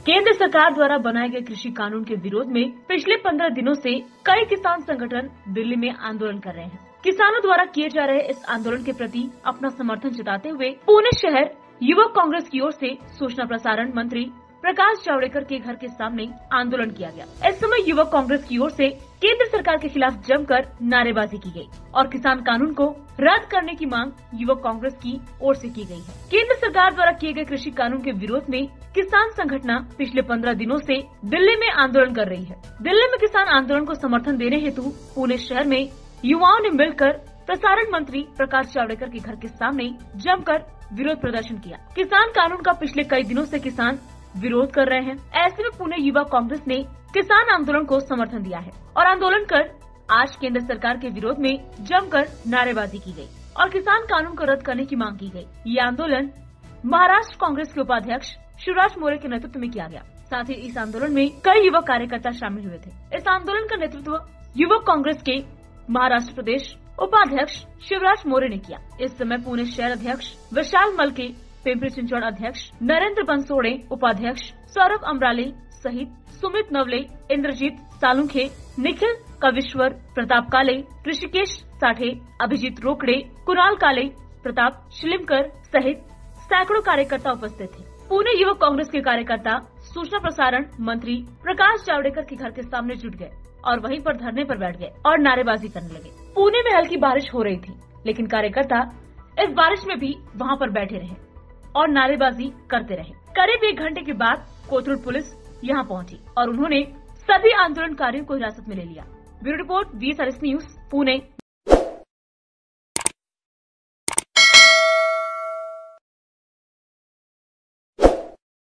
केंद्र सरकार द्वारा बनाए गए कृषि कानून के विरोध में पिछले 15 दिनों से कई किसान संगठन दिल्ली में आंदोलन कर रहे हैं। किसानों द्वारा किए जा रहे इस आंदोलन के प्रति अपना समर्थन जताते हुए पुणे शहर युवक कांग्रेस की ओर से सूचना प्रसारण मंत्री प्रकाश जावड़ेकर के घर के सामने आंदोलन किया गया। इस समय युवक कांग्रेस की ओर से केंद्र सरकार के खिलाफ जमकर नारेबाजी की गई और किसान कानून को रद्द करने की मांग युवक कांग्रेस की ओर से की गई है। केंद्र सरकार द्वारा किए गए कृषि कानून के विरोध में किसान संगठन पिछले 15 दिनों से दिल्ली में आंदोलन कर रही है। दिल्ली में किसान आंदोलन को समर्थन देने हेतु पुणे शहर में युवाओं ने मिलकर प्रसारण मंत्री प्रकाश जावड़ेकर के घर के सामने जमकर विरोध प्रदर्शन किया। किसान कानून का पिछले कई दिनों से किसान विरोध कर रहे हैं। ऐसे में पुणे युवा कांग्रेस ने किसान आंदोलन को समर्थन दिया है और आंदोलन कर आज केंद्र सरकार के विरोध में जमकर नारेबाजी की गई और किसान कानून को रद्द करने की मांग की गई। ये आंदोलन महाराष्ट्र कांग्रेस के उपाध्यक्ष शिवराज मोरे के नेतृत्व में किया गया। साथ ही इस आंदोलन में कई युवा कार्यकर्ता शामिल हुए थे। इस आंदोलन का नेतृत्व युवक कांग्रेस के महाराष्ट्र प्रदेश उपाध्यक्ष शिवराज मोरे ने किया। इस समय पुणे शहर अध्यक्ष विशाल मलके, पिंपरी चिंचवड़ अध्यक्ष नरेंद्र बंसोड़े, उपाध्यक्ष सौरभ अमराले सहित सुमित नवले, इंद्रजीत सालुंखे, निखिल कविश्वर, प्रताप काले, ऋषिकेश साठे, अभिजीत रोकड़े, कुणाल काले, प्रताप शिलिमकर सहित सैकड़ों कार्यकर्ता उपस्थित थे। पुणे युवक कांग्रेस के कार्यकर्ता सूचना प्रसारण मंत्री प्रकाश जावड़ेकर के घर के सामने जुट गए और वहीं पर धरने पर बैठ गए और नारेबाजी करने लगे। पुणे में हल्की बारिश हो रही थी, लेकिन कार्यकर्ता इस बारिश में भी वहां पर बैठे रहे और नारेबाजी करते रहे। करीब 1 घंटे के बाद कोथरूड पुलिस यहां पहुंची और उन्होंने सभी आंदोलनकारियों को हिरासत में ले लिया। Bureau report, VSRS news, Pune.